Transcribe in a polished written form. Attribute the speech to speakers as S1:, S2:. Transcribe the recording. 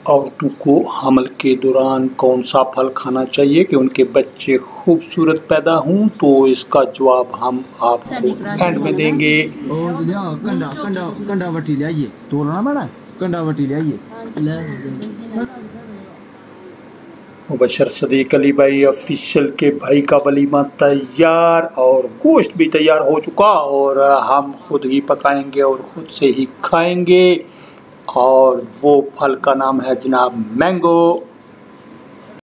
S1: औरतों को हमल के दौरान कौन सा फल खाना चाहिए कि उनके बच्चे खूबसूरत पैदा हों, तो इसका जवाब हम आपको एंड में देंगे।
S2: कंडावटी लाइए, तोड़ना बड़ा कंडावटी लाइए।
S1: मुबशर सदीक अली भाई ऑफिशियल के भाई का वलीमा तैयार और गोश्त भी तैयार हो चुका और हम खुद ही पकाएंगे और खुद से ही खाएंगे। और वो फल का नाम है जनाब मैंगो।